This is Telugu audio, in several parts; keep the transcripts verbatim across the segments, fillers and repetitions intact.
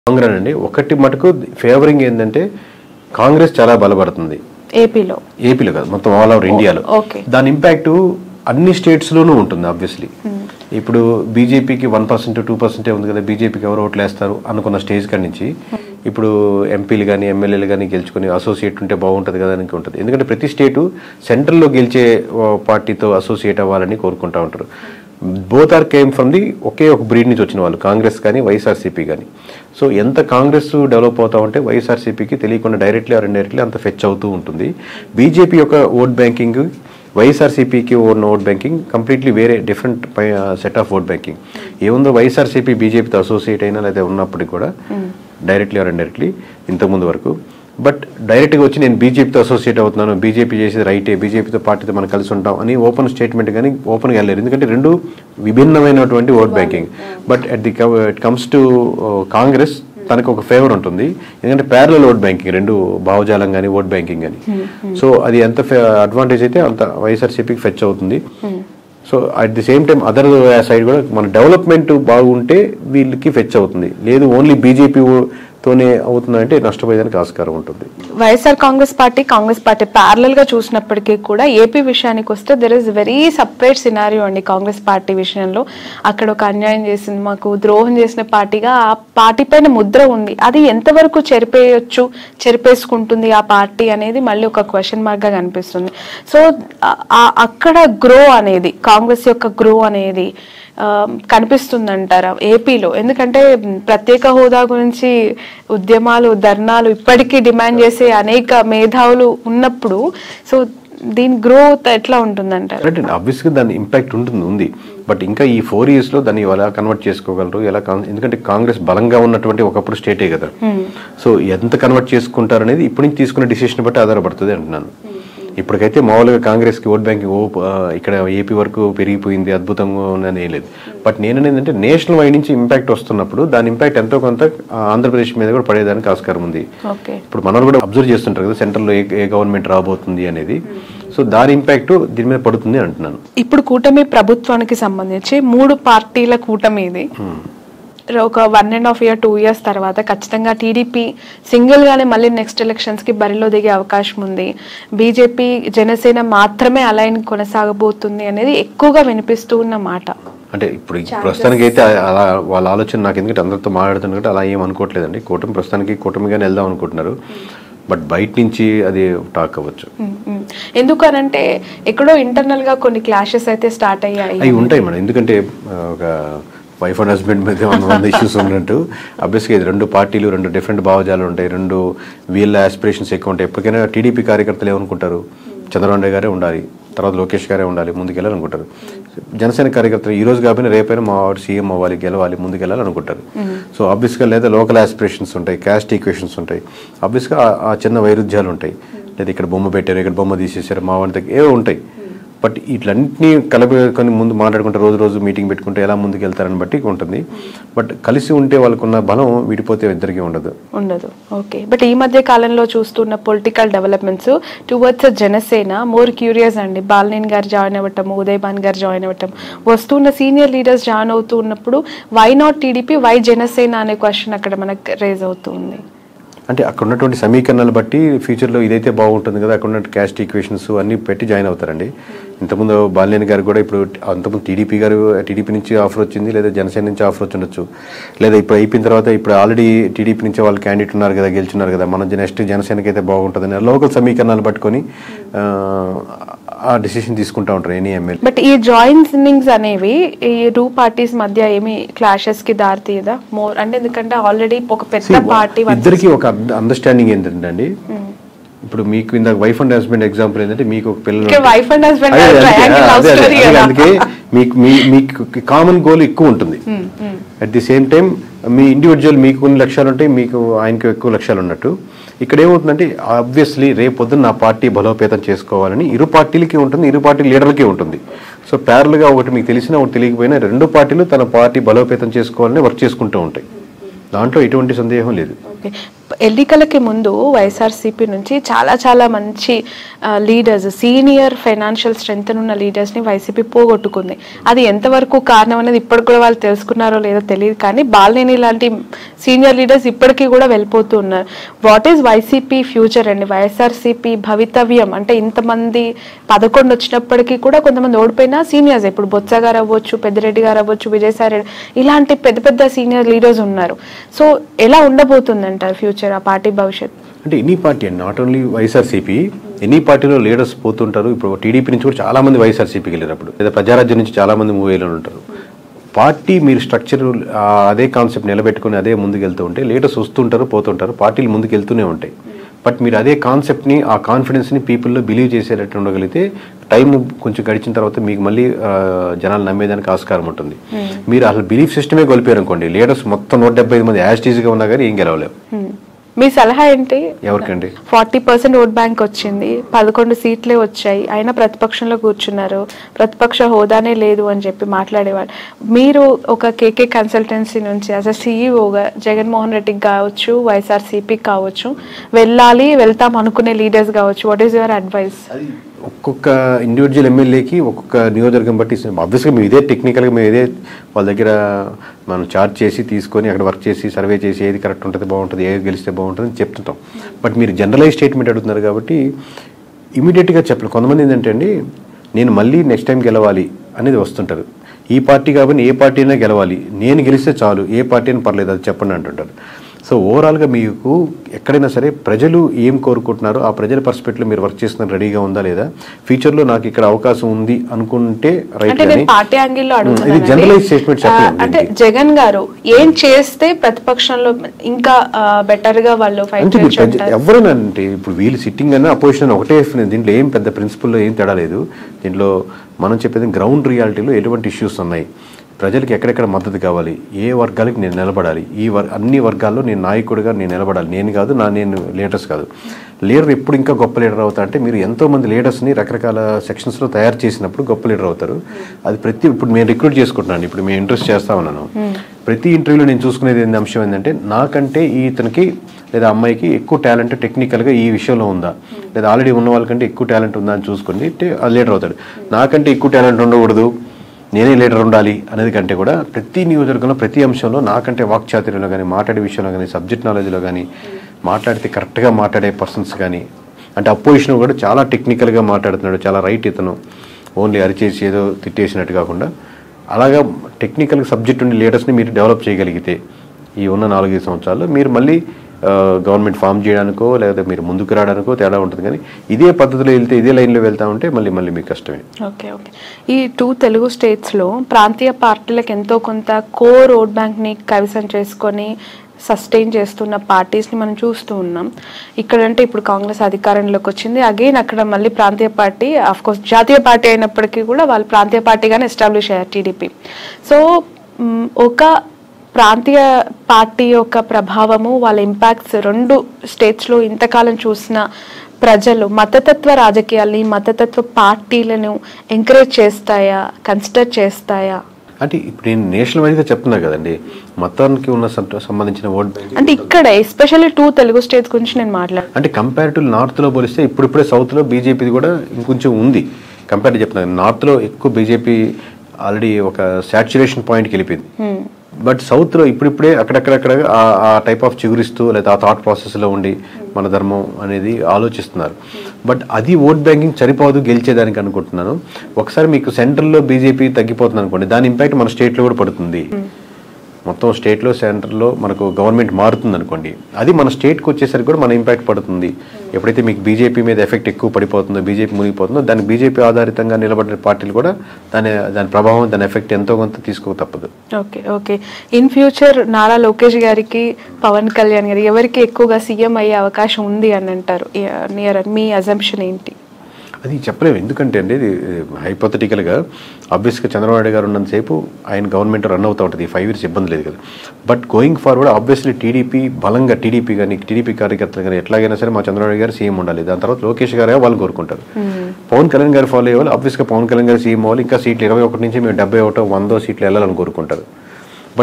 కాంగ్రెస్ అండి ఒకటి మటుకు ఫేవరింగ్ ఏంటంటే కాంగ్రెస్ చాలా బలపడుతుంది ఏపీలో ఏపీలో కాదు మొత్తం ఆల్ ఓవర్ ఇండియాలో. దాని ఇంపాక్ట్ అన్ని స్టేట్స్ లోనూ ఉంటుంది ఆబ్వియస్లీ. ఇప్పుడు బీజేపీకి వన్ పర్సెంట్ టూ పర్సెంటే ఉంది కదా, బీజేపీకి ఎవరు ఓట్లు వేస్తారు అనుకున్న స్టేజ్ కాడి నుంచి ఇప్పుడు ఎంపీలు కానీ ఎమ్మెల్యేలు కానీ గెలుచుకుని అసోసియేట్ ఉంటే బాగుంటుంది కదా అని ఉంటుంది. ఎందుకంటే ప్రతి స్టేటు సెంట్రల్లో గెలిచే పార్టీతో అసోసియేట్ అవ్వాలని కోరుకుంటూ ఉంటారు. Both are came from the ఒకే ఒక బ్రీడ్ నుంచి వచ్చిన వాళ్ళు, కాంగ్రెస్ కానీ వైఎస్ఆర్సీపీ కానీ. సో ఎంత కాంగ్రెస్ డెవలప్ అవుతా ఉంటే వైఎస్ఆర్సీపీకి తెలియకుండా డైరెక్ట్లీ ఆర్ ఇండైరెక్ట్లీ అంత ఫెచ్ అవుతూ ఉంటుంది. బీజేపీ యొక్క ఓట్ బ్యాంకింగ్ వైఎస్ఆర్సీపీకి ఉన్న ఓట్ బ్యాంకింగ్ కంప్లీట్లీ వేరే different set of vote banking. ఏముందో వైఎస్ఆర్సీపీ బీజేపీతో అసోసియేట్ అయినా లేదా ఉన్నప్పటికీ కూడా డైరెక్ట్లీ ఆర్ ఇండైరెక్ట్లీ ఇంతకుముందు వరకు. బట్ డైరెక్ట్గా వచ్చి నేను బీజేపీతో అసోసియేట్ అవుతున్నాను, బీజేపీ చేసేది రైటే, బీజేపీతో పార్టీతో మనం కలిసి ఉంటాం అని ఓపెన్ స్టేట్మెంట్ కానీ ఓపెన్గా వెళ్ళారు. ఎందుకంటే రెండు విభిన్నమైనటువంటి vote banking. But at the it comes to Congress తనకు ఒక ఫేవర్ ఉంటుంది, ఎందుకంటే ప్యారలల్ ఓట్ బ్యాంకింగ్, రెండు భావజాలం కానీ ఓట్ బ్యాంకింగ్ కానీ. సో అది ఎంత అడ్వాంటేజ్ అయితే అంత వైఎస్ఆర్సీపీకి ఫెచ్ అవుతుంది. So at the same time other side కూడా మన డెవలప్మెంట్ బాగుంటే వీళ్ళకి ఫెచ్ అవుతుంది. లేదు ఓన్లీ బీజేపీ తోనే అవుతుందంటే నష్టపోయేదానికి ఆస్కారం ఉంటుంది. YSR Congress party Congress party parallel గా చూసినప్పటికీ కూడా ఏపీ విషయానికి వస్తే there is very separate scenario అండి. కాంగ్రెస్ పార్టీ విషయంలో అక్కడ ఒక అన్యాయం చేసింది, మాకు ద్రోహం చేసిన పార్టీగా ఆ పార్టీ పైన ముద్ర ఉంది. అది ఎంతవరకు చెరిపేయొచ్చు, చెరిపేసుకుంటుంది ఆ పార్టీ అనేది మళ్ళీ ఒక క్వశ్చన్ మార్క్ గా కనిపిస్తుంది. సో అక్కడ గ్రో అనేది, కాంగ్రెస్ యొక్క గ్రో అనేది కనిపిస్తుందంటారా ఏపీలో? ఎందుకంటే ప్రత్యేక హోదా గురించి ఉద్యమాలు, ధర్నాలు ఇప్పటికీ డిమాండ్ చేసే అనేక మేధావులు ఉన్నప్పుడు సో దీని గ్రోత్ ఎట్లా ఉంటుందంటారు? అంటే ఆబ్వియస్గా దాని ఇంపాక్ట్ ఉంటుంది ఉంది బట్ ఇంకా ఈ ఫోర్ ఇయర్స్ లో దాన్ని ఎలా కన్వర్ట్ చేసుకోగలరు, ఎలా, ఎందుకంటే కాంగ్రెస్ బలంగా ఉన్నటువంటి ఒకప్పుడు స్టేటే కదా. సో ఎంత కన్వర్ట్ చేసుకుంటారు అనేది ఇప్పటి నుంచి తీసుకునే డిసిషన్ బట్టి ఆధారపడుతుంది అంటున్నాను. ఇప్పటికైతే మామూలుగా కాంగ్రెస్కి ఓట్ బ్యాంకింగ్ ఓ ఇక్కడ ఏపీ వరకు పెరిగిపోయింది, అద్భుతంగా ఉందని ఏం లేదు. బట్ నేను ఏంటంటే నేషనల్ వైడ్ నుంచి ఇంపాక్ట్ వస్తున్నప్పుడు దాని ఇంపాక్ట్ ఎంతో కొంత ఆంధ్రప్రదేశ్ మీద కూడా పడేదానికి ఆస్కారం ఉంది. ఇప్పుడు మనం కూడా అబ్జర్వ్ చేస్తుంటారు కదా సెంట్రల్లో ఏ ఏ గవర్నమెంట్ రాబోతుంది అనేది. సో దాని ఇంపాక్ట్ దీని మీద పడుతుంది అంటున్నాను. ఇప్పుడు కూటమి ప్రభుత్వానికి సంబంధించి మూడు పార్టీల కూటమి ఇది ఒక one and half year two years తర్వాత ఖచ్చితంగా టీడీపీ సింగిల్ గానే మళ్ళీ నెక్స్ట్ ఎలక్షన్స్ కి బరిలో దిగే అవకాశం ఉంది. బీజేపీ జనసేన మాత్రమే అలైన్ కొనసాగబోతుంది అనేది ఎక్కువగా వినిపిస్తూ ఉన్న మాట. అంటే ఇప్పుడు ప్రస్తుతానికి అయితే అలా వాళ్ళ ఆలోచన నాకు, ఎందుకంటే అందరితో మాట్లాడుతున్నట్టు అలా ఏం అనుకోవట్లేదండి. కూటమి ప్రస్తుతానికి కూటమిగానే వెళ్దాం అనుకుంటున్నారు. బట్ బయట నుంచి అది టాక్ అవ్వచ్చు. ఎందుకనంటే ఎక్కడో ఇంటర్నల్ గా కొన్ని క్లాషెస్ అయితే స్టార్ట్ అయ్యాయి. అవి ఉంటాయి మేడం, ఎందుకంటే ఒక వైఫ్ అండ్ హస్బెండ్ మీద వంద ఇష్యూస్ ఉన్నట్టు అబ్వియస్గా ఇది రెండు పార్టీలు, రెండు డిఫరెంట్ భావజాలు ఉంటాయి, రెండు వీళ్ళ ఆస్పిరేషన్స్ ఎక్కువ ఉంటాయి. ఎప్పటికైనా టీడీపీ కార్యకర్తలు ఏమనుకుంటారు, చంద్రబాబు నాయుడు గారే ఉండాలి, తర్వాత లోకేష్ గారే ఉండాలి, ముందుకెళ్ళాలనుకుంటారు. జనసేన కార్యకర్తలు ఈ రోజు కాబట్టి రేపైనా మా వాడు సీఎం అవ్వాలి, గెలవాలి, ముందుకెళ్ళాలనుకుంటారు. సో ఆబ్వియస్గా లేదా లోకల్ ఆస్పిరేషన్స్ ఉంటాయి, క్యాస్ట్ ఈక్వేషన్స్ ఉంటాయి, ఆబ్వియస్గా ఆ చిన్న వైరుధ్యాలు ఉంటాయి. లేదా ఇక్కడ బొమ్మ పెట్టారు, ఇక్కడ బొమ్మ తీసేసారు, మా వాడి దగ్గర ఏవో ఉంటాయి. బట్ ఇట్లన్నింటినీ కలుపుకొని ముందు మాట్లాడుకుంటే రోజు రోజు మీటింగ్ పెట్టుకుంటే ఎలా ముందుకు వెళ్తారని బట్టి ఉంటుంది. బట్ కలిసి ఉంటే వాళ్ళకున్న బలం విడిపోతే ఇద్దరికీ ఉండదు ఉండదు ఓకే. బట్ ఈ మధ్య కాలంలో చూస్తున్న political developments towards Janasena more curious అండి. బాలినేని గారు జాయిన్ అవ్వటం, ఉదయ్ భాన్ గారు జాయిన్ అవ్వటం, వస్తున్న సీనియర్ లీడర్స్ జాయిన్ అవుతూ ఉన్నప్పుడు why not TDP, why Janasena అనే క్వశ్చన్ అక్కడ మనకు రేజ్ అవుతుంది. అంటే అక్కడ ఉన్నటువంటి సమీకరణాలు బట్టి ఫ్యూచర్లో ఇదైతే బాగుంటుంది కదా, అక్కడ ఉన్న క్యాస్ట్ ఈక్వేషన్స్ అన్ని పెట్టి జాయిన్ అవుతారండి. ఇంతకుముందు బాలినేని గారు కూడా ఇప్పుడు అంతకుముందు టీడీపీ గారు టీడీపీ నుంచి ఆఫర్ వచ్చింది, లేదా జనసేన నుంచి ఆఫర్ వచ్చి ఉండొచ్చు, లేదా ఇప్పుడు అయిపోయిన తర్వాత ఇప్పుడు ఆల్రెడీ టీడీపీ నుంచి వాళ్ళు క్యాండిడేట్ ఉన్నారు కదా, గెలుచున్నారు కదా, మన నెక్స్ట్ జనసేనకి అయితే బాగుంటుందని లోకల్ సమీకరణాలు పట్టుకొని ఆ డిసిషన్ తీసుకుంటా ఉంటారు ఎనీ ఎమ్మెల్యే. బట్ ఈ జాయినింగ్స్ అనేవి ఈ టూ పార్టీస్ మధ్య ఏమి క్లాషెస్ కి దారి తీయదా మోర్? అంటే ఎందుకంటే ఆల్రెడీ ఒక పెద్ద పార్టీ ఇద్దరికి ఒక అండర్స్టాండింగ్ ఏంటంటే అండి, ఇప్పుడు మీకు ఇందాక వైఫ్ అండ్ హస్బెండ్ ఎగ్జాంపుల్ ఏంటంటే మీకు ఒక పిల్లలు, అందుకే మీకు మీకు కామన్ గోల్ ఎక్కువ ఉంటుంది. అట్ ది సేమ్ టైం మీ ఇండివిజువల్ మీకు కొన్ని లక్ష్యాలు ఉంటాయి, మీకు ఆయనకు ఎక్కువ లక్ష్యాలు ఉన్నట్టు. ఇక్కడ ఏమవుతుందంటే ఆబ్వియస్లీ రేపు పొద్దున్న నా పార్టీ బలోపేతం చేసుకోవాలని ఇరు పార్టీలకి ఉంటుంది, ఇరు పార్టీ లీడర్లకి ఉంటుంది. సో ప్యారల్గా ఒకటి మీకు తెలిసినా ఒకటి తెలియకపోయినా రెండు పార్టీలు తన పార్టీ బలోపేతం చేసుకోవాలని వర్క్ చేసుకుంటూ ఉంటాయి. దాంట్లో ఎటువంటి సందేహం లేదు. ఎన్నికలకి ముందు వైఎస్ఆర్సీపీ నుంచి చాలా చాలా మంచి లీడర్స్, సీనియర్ ఫైనాన్షియల్ స్ట్రెంగ్త్ ఉన్న లీడర్స్ని వైసీపీ పోగొట్టుకుంది. అది ఎంతవరకు కారణం అనేది ఇప్పటికి కూడా వాళ్ళు తెలుసుకున్నారో లేదో తెలియదు, కానీ బాలినేని లాంటి సీనియర్ లీడర్స్ ఇప్పటికీ కూడా వెళ్ళిపోతూ ఉన్నారు. వాట్ ఈస్ వైసీపీ ఫ్యూచర్ అండి, వైఎస్ఆర్సీపీ భవితవ్యం అంటే ఇంతమంది పదకొండు వచ్చినప్పటికీ కూడా కొంతమంది ఓడిపోయినా సీనియర్స్, ఇప్పుడు బొత్స గారు అవ్వచ్చు, పెద్దిరెడ్డి గారు అవ్వచ్చు, విజయసాయి రెడ్డి, ఇలాంటి పెద్ద పెద్ద సీనియర్ లీడర్స్ ఉన్నారు. సో ఎలా ఉండబోతుంది అంటారు ఫ్యూచర్, ఆ పార్టీ భవిష్యత్? అంటే ఎనీ పార్టీ అండి, నాట్ ఓన్లీ వైఎస్ఆర్సీపీ, ఎనీ పార్టీలో లీడర్స్ పోతుంటారు. ఇప్పుడు టీడీపీ నుంచి కూడా చాలా మంది వైఎస్ఆర్సీపీకి వెళ్ళినప్పుడు, లేదా ప్రజారాజ్యం నుంచి చాలా మంది మూవ్ అయ్యి ఉంటారు. పార్టీ మీరు స్ట్రక్చర్ అదే కాన్సెప్ట్ నిలబెట్టుకుని అదే ముందుకు వెళ్తూ ఉంటే లీడర్స్ వస్తుంటారు, పోతుంటారు, పార్టీలు ముందుకు వెళ్తూనే ఉంటాయి. బట్ మీరు అదే కాన్సెప్ట్ని, ఆ కాన్ఫిడెన్స్ని పీపుల్లో బిలీవ్ చేసేటట్టు ఉండగలిగితే టైం కొంచెం గడిచిన తర్వాత మీకు మళ్ళీ జనాలు నమ్మేదానికి ఆస్కారం ఉంటుంది. మీరు అసలు బిలీఫ్ సిస్టమే కోల్పోయారు అనుకోండి, లీడర్స్ మొత్తం నూట డెబ్బై ఐదు మంది యాస్టీజ్గా ఉన్నా కానీ ఏం గెలవలేవు. మీ సలహా ఏంటి? ఎవరికండి? ఫార్టీ పర్సెంట్ ఓట్ బ్యాంక్ వచ్చింది, పదకొండు సీట్లే వచ్చాయి, అయినా ప్రతిపక్షంలో కూర్చున్నారు, ప్రతిపక్ష హోదానే లేదు అని చెప్పి మాట్లాడేవాళ్ళు. మీరు ఒక కేకే కన్సల్టెన్సీ నుంచి యాజ్ అ సీఈఓగా జగన్మోహన్ రెడ్డికి కావచ్చు, వైఎస్ఆర్సీపీకి కావచ్చు, వెళ్ళాలి వెళ్తాం అనుకునే లీడర్స్ కావచ్చు, వాట్ ఈస్ యువర్ అడ్వైస్? ఒక్కొక్క ఇండివిజువల్ ఎమ్మెల్యేకి ఒక్కొక్క నియోజకవర్గం బట్టి ఆబ్వియస్గా మేము ఇదే టెక్నికల్గా మేము ఇదే వాళ్ళ దగ్గర మనం చార్జ్ చేసి తీసుకొని అక్కడ వర్క్ చేసి సర్వే చేసి ఏది కరెక్ట్ ఉంటుంది, బాగుంటుంది, ఏది గెలిస్తే బాగుంటుంది అని చెప్తుంటాం. బట్ మీరు జనరలైజ్ స్టేట్మెంట్ అడుగుతున్నారు కాబట్టి ఇమీడియట్గా చెప్పలేదు. కొంతమంది ఏంటంటే అండి, నేను మళ్ళీ నెక్స్ట్ టైం గెలవాలి అనేది వస్తుంటారు. ఈ పార్టీ కాబట్టి ఏ పార్టీ అయినా గెలవాలి, నేను గెలిస్తే చాలు, ఏ పార్టీ అయినా పర్లేదు అది చెప్పండి అంటుంటారు. సో ఓవరాల్గా మీకు ఎక్కడైనా సరే ప్రజలు ఏం కోరుకుంటున్నారో ఆ ప్రజల పర్స్పెక్టివ్లో మీరు వర్క్ చేస్తున్న రెడీగా ఉందా లేదా, ఫ్యూచర్లో నాకు ఇక్కడ అవకాశం ఉంది అనుకుంటే రైట్. ఇది జనరలైజ్ స్టేట్మెంట్ చెప్పండి. అంటే జగన్ గారు ఏం చేస్తే ప్రతిపక్షంలో ఇంకా బెటర్ గా వాళ్ళు ఫైట్ చేస్తారు ఎవరైనా అంటే, ఇప్పుడు వీళ్ళు సిట్టింగ్ అన్న అపోజిషన్ ఒకటే, దీంట్లో ఏం పెద్ద ప్రిన్సిపల్లో ఏం తేడా లేదు. దీంట్లో మనం చెప్పేది గ్రౌండ్ రియాలిటీలో ఎటువంటి ఇష్యూస్ ఉన్నాయి, ప్రజలకు ఎక్కడెక్కడ మద్దతు కావాలి, ఏ వర్గాలకి నేను నిలబడాలి, ఈ వర్ అన్ని వర్గాల్లో నేను నాయకుడిగా నేను నిలబడాలి. నేను కాదు నా నేను లీడర్స్ కాదు. లీడర్ ఎప్పుడు ఇంకా గొప్ప లీడర్ అవుతా అంటే, మీరు ఎంతోమంది లీడర్స్ని రకరకాల సెక్షన్స్లో తయారు చేసినప్పుడు గొప్ప లీడర్ అవుతారు. అది ప్రతి ఇప్పుడు నేను రిక్రూట్ చేసుకుంటున్నాను, ఇప్పుడు మేము ఇంట్రెస్ట్ చేస్తా ఉన్నాను. ప్రతి ఇంటర్వ్యూలో నేను చూసుకునేది ఏంటి అంశం ఏంటంటే, నాకంటే ఇతనికి లేదా అమ్మాయికి ఎక్కువ టాలెంట్ టెక్నికల్గా ఈ విషయంలో ఉందా, లేదా ఆల్రెడీ ఉన్న వాళ్ళకంటే ఎక్కువ టాలెంట్ ఉందా అని చూసుకొని లీడర్ అవుతాడు. నాకంటే ఎక్కువ టాలెంట్ ఉండకూడదు, నేనే లీడర్ ఉండాలి అనేది కంటే కూడా ప్రతి నియోజకవర్గంలో ప్రతి అంశంలో నాకంటే వాక్చాతుర్యంలో కానీ, మాట్లాడే విషయంలో కానీ, సబ్జెక్ట్ నాలెడ్జ్లో కానీ, మాట్లాడితే కరెక్ట్గా మాట్లాడే పర్సన్స్ కానీ, అంటే అపోజిషన్ కూడా చాలా టెక్నికల్గా మాట్లాడుతున్నాడు, చాలా రైట్ ఇతను, ఓన్లీ అరిచేసి ఏదో తిట్టేసినట్టు కాకుండా అలాగా టెక్నికల్ సబ్జెక్ట్ ఉండే లీడర్స్ని మీరు డెవలప్ చేయగలిగితే ఈ ఉన్న నాలుగైదు సంవత్సరాల్లో మీరు మళ్ళీ గవర్నమెంట్ ఫామ్ చేయడానికో లేదా మీరు ముందుకు రావడానికో తేడా ఉంటుంది. కానీ ఇదే పద్ధతిలో వెళ్తే, ఇదే లైన్లో వెళ్తా ఉంటే మళ్ళీ మళ్ళీ మీకు కష్టమే. ఓకే ఓకే ఈ టూ తెలుగు స్టేట్స్లో ప్రాంతీయ పార్టీలకు ఎంతో కొంత కోర్ ఓట్ బ్యాంక్ని కైవసం చేసుకొని సస్టైన్ చేస్తున్న పార్టీస్ని మనం చూస్తూ ఉన్నాం. ఇక్కడంటే ఇప్పుడు కాంగ్రెస్ అధికారంలోకి వచ్చింది, అగైన్ అక్కడ మళ్ళీ ప్రాంతీయ పార్టీ, ఆఫ్కోర్స్ జాతీయ పార్టీ అయినప్పటికీ కూడా వాళ్ళు ప్రాంతీయ పార్టీగానే ఎస్టాబ్లిష్ అయ్యారు టీడీపీ. సో ఒక ప్రాంతీయ పార్టీ యొక్క ప్రభావము, వాళ్ళ ఇంపాక్ట్స్ రెండు స్టేట్స్లో ఇంతకాలం చూసిన ప్రజలు మతతత్వ రాజకీయాల్ని, మతతత్వ పార్టీలను ఎంకరేజ్ చేస్తాయా, కన్సిడర్ చేస్తాయా? అంటే ఇప్పుడు నేను నేషనల్ వైజ్గా చెప్తున్నా కదండి, మతానికి ఉన్న సంబంధించిన ఓట్ బ్యాంక్ అంటే ఇక్కడ ఎస్పెషల్లీ టూ తెలుగు స్టేట్స్ గురించి నేను మాట్లాడు అంటే కంపేర్ టు నార్త్లో పోలిస్తే ఇప్పుడిప్పుడే సౌత్లో బీజేపీది కూడా ఇంకొంచెం ఉంది. కంపేర్ చెప్తున్నాను, నార్త్లో ఎక్కువ బీజేపీ ఆల్రెడీ ఒక సాచ్యురేషన్ పాయింట్కి వెళ్ళిపోయింది. బట్ సౌత్లో ఇప్పుడిప్పుడే అక్కడక్కడక్కడ ఆ టైప్ ఆఫ్ చిగురిస్తూ లేదా ఆ థాట్ ప్రాసెస్లో ఉండి మన ధర్మం అనేది ఆలోచిస్తున్నారు. బట్ అది ఓట్ బ్యాంకింగ్ సరిపోదు గెలిచేదానికి అనుకుంటున్నాను. ఒకసారి మీకు సెంట్రల్లో బీజేపీ తగ్గిపోతుంది అనుకోండి, దాని ఇంపాక్ట్ మన స్టేట్లో కూడా పడుతుంది. మొత్తం స్టేట్లో సెంటర్లో మనకు గవర్నమెంట్ మారుతుంది అనుకోండి, అది మన స్టేట్కి వచ్చేసరికి కూడా మన ఇంపాక్ట్ పడుతుంది. ఎప్పుడైతే మీకు బీజేపీ మీద ఎఫెక్ట్ ఎక్కువ పడిపోతుందో, బీజేపీ మునిగిపోతుందో, దానికి బీజేపీ ఆధారితంగా నిలబడిన పార్టీలు కూడా దాని దాని ప్రభావం, దాని ఎఫెక్ట్ ఎంతో కొంత తీసుకో తప్పదు. Okay okay in future Nara Lokesh గారికి, పవన్ కళ్యాణ్ గారికి ఎవరికి ఎక్కువగా సీఎం అయ్యే అవకాశం ఉంది అని అంటారు? నియర్ మీ అజంప్షన్ ఏంటి? అది చెప్పలేము, ఎందుకంటే అండి ఇది హైపోథెటికల్గా ఆబ్వియస్గా చంద్రబాబు నాయుడు గారు ఉన్నంతసేపు ఆయన గవర్నమెంట్ రన్ అవుతూ ఉంటుంది, ఫైవ్ ఇయర్స్ ఇబ్బంది లేదు కదా. But going forward obviously TDP బలంగా, టీడీపీ కానీ టీడీపీ కార్యకర్తలు కానీ ఎట్లాగైనా సరే మా చంద్రబాబు నాయుడు గారు సీఎం ఉండాలి, దాని తర్వాత లోకేష్ గారే వాళ్ళు కోరుకుంటారు. పవన్ కళ్యాణ్ గారు ఫాలో అయ్యేవాళ్ళు ఆబ్వియస్గా పవన్ కళ్యాణ్ గారు సీఎం అవ్వాలి, ఇంకా సీట్లు ఇరవై ఒకటి నుంచి మేము డెబ్బై ఒకటో వందో సీట్లు వెళ్ళాలని కోరుకుంటారు. బట్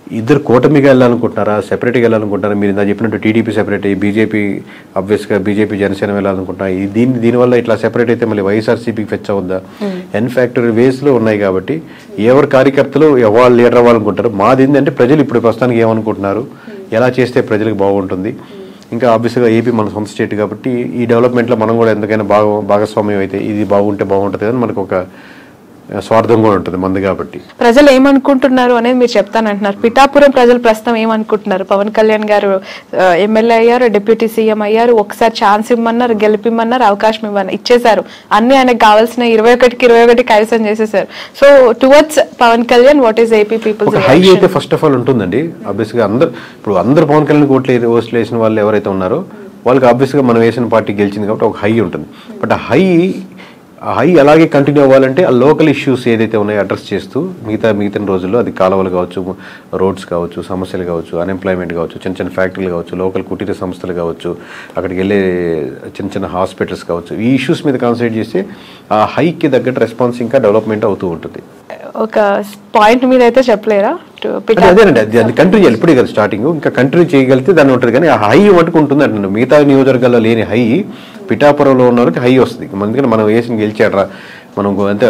ఇద్దరు కూటమిగా వెళ్ళాలనుకుంటున్నారా, సెపరేట్గా వెళ్ళాలనుకుంటున్నారా? మీరు ఇందా చెప్పినట్టు టీడీపీ సెపరేట్ అయ్యి బీజేపీ అబ్వియస్గా బీజేపీ జనసేన వెళ్ళాలనుకుంటున్నా, దీని దీనివల్ల ఇట్లా సెపరేట్ అయితే మళ్ళీ వైఎస్ఆర్సీపీకి ఫెచ్ అవుద్దా? ఎన్ ఫ్యాక్టరీ వేస్లో ఉన్నాయి కాబట్టి ఎవరి కార్యకర్తలు ఎవరు లీడర్ అవ్వాలనుకుంటారు. మాది ఏంటంటే ప్రజలు ఇప్పుడు ప్రస్తుతానికి ఏమనుకుంటున్నారు, ఎలా చేస్తే ప్రజలకు బాగుంటుంది. ఇంకా ఆబ్వియస్గా ఏపీ మన సొంత స్టేట్ కాబట్టి ఈ డెవలప్మెంట్లో మనం కూడా ఎందుకైనా బాగా భాగస్వామ్యం అయితే ఇది బాగుంటే బాగుంటుంది కానీ మనకు ఒక స్వార్థం కూడా ఉంటుంది మంది కాబట్టి. ప్రజలు ఏమనుకుంటున్నారు అనేది మీరు చెప్తానంటున్నారు. పిఠాపురం ప్రజలు ప్రస్తుతం ఏమనుకుంటున్నారు? పవన్ కళ్యాణ్ గారు ఎమ్మెల్యే అయ్యారు, డిప్యూటీ సీఎం అయ్యారు, ఒకసారి ఛాన్స్ ఇమ్మన్నారు, గెలిపిమ్మన్నారు, అవకాశం ఇవ్వన్నారు, ఇచ్చేశారు. అన్ని ఆయనకు కావాల్సిన ఇరవై ఒకటికి ఇరవై ఒకటి కైవసం చేసేసారు. So towards Pawan Kalyan what is AP peoples high అయితే ఫస్ట్ ఆఫ్ ఆల్ ఉంటుందండి. ఆబ్వియస్గా అందరు ఇప్పుడు అందరు పవన్ కళ్యాణ్ ఓట్లు ఓట్లు వేసిన వాళ్ళు ఎవరైతే ఉన్నారో వాళ్ళకి ఆబ్వియస్గా మనం వేసిన పార్టీ గెలిచింది కాబట్టి ఒక హై ఉంటుంది. బట్ ఆ హై హై అలాగే కంటిన్యూ అవ్వాలంటే ఆ లోకల్ ఇష్యూస్ ఏదైతే ఉన్నాయో అడ్రస్ చేస్తూ మిగతా మిగతా రోజుల్లో అది కాలువలు కావచ్చు, రోడ్స్ కావచ్చు, సమస్యలు కావచ్చు, అన్ఎంప్లాయ్మెంట్ కావచ్చు, చిన్న చిన్న ఫ్యాక్టరీలు కావచ్చు, లోకల్ కుటీర సంస్థలు కావచ్చు, అక్కడికి వెళ్ళే చిన్న చిన్న హాస్పిటల్స్ కావచ్చు, ఈ ఇష్యూస్ మీద కాన్సన్ట్రేట్ చేస్తే ఆ హైకి తగ్గట్టు రెస్పాన్స్ ఇంకా డెవలప్మెంట్ అవుతూ ఉంటుంది. ఒక పాయింట్ మీద అయితే చెప్పలేరా? అదేనండి, అది అది కంటిన్యూ చేయాలి. ఇప్పుడే కదా స్టార్టింగ్, ఇంకా కంటిన్యూ చేయగలిగితే దాన్ని ఉంటుంది. కానీ ఆ హై మటుకు ఉంటుంది అంటున్నాను. మిగతా నియోజకవర్గాల్లో లేని హై పిఠాపురంలో ఉన్న వరకు హై వస్తుంది. ఎందుకంటే మనం వేసిన గెలిచాడరా, మనం అంతే